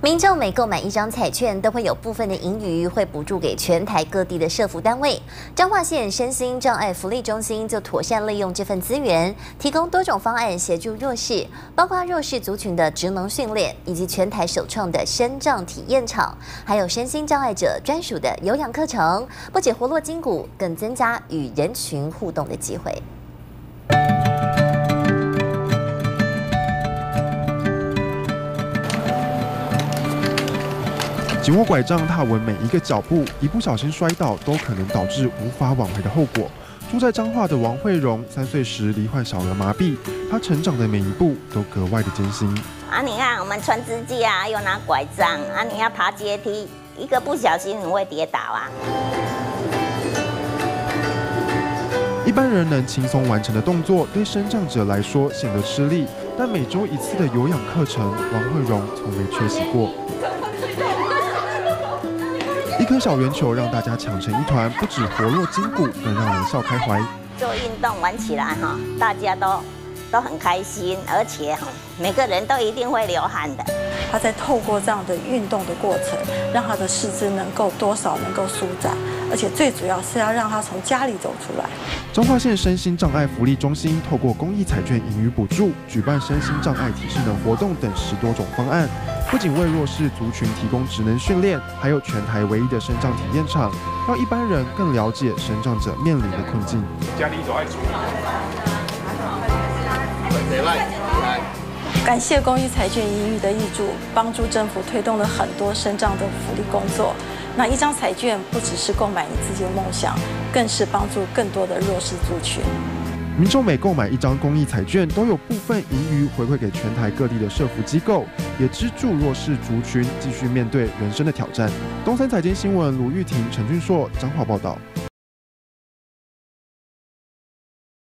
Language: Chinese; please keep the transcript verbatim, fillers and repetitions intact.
民众每购买一张彩券，都会有部分的盈余会补助给全台各地的社福单位。彰化县身心障碍福利中心就妥善利用这份资源，提供多种方案协助弱势，包括弱势族群的职能训练，以及全台首创的身障体验场，还有身心障碍者专属的有氧课程，不仅活络筋骨，更增加与人群互动的机会。 紧握拐杖踏稳每一个脚步，一不小心摔倒都可能导致无法挽回的后果。住在彰化的王慧荣，三岁时罹患小儿麻痹，她成长的每一步都格外的艰辛。 啊，你看我们穿支架啊，又拿拐杖啊，你要爬阶梯，一个不小心你会跌倒啊。 一般人能轻松完成的动作，对身障者来说显得吃力。但每周一次的有氧课程，王慧荣从没缺席过。一颗小圆球让大家抢成一团，不止活络筋骨，更让人笑开怀。 做运动玩起来哈，大家都都很开心，而且哈，每个人都一定会流汗的。 他在透过这样的运动的过程，让他的四肢能够多少能够舒展，而且最主要是要让他从家里走出来。 彰化县身心障碍福利中心透过公益彩券盈余补助，举办身心障碍体适能活动等十多种方案，不仅为弱势族群提供职能训练，还有全台唯一的身障体验场，让一般人更了解身障者面临的困境。家里走爱煮。 感谢公益彩券盈余的挹注，帮助政府推动了很多身障的福利工作。那一张彩券不只是购买你自己的梦想，更是帮助更多的弱势族群。 民众每购买一张公益彩券，都有部分盈余回馈给全台各地的社福机构，也资助弱势族群继续面对人生的挑战。东森财经新闻卢玉婷、陈俊硕彰化报道。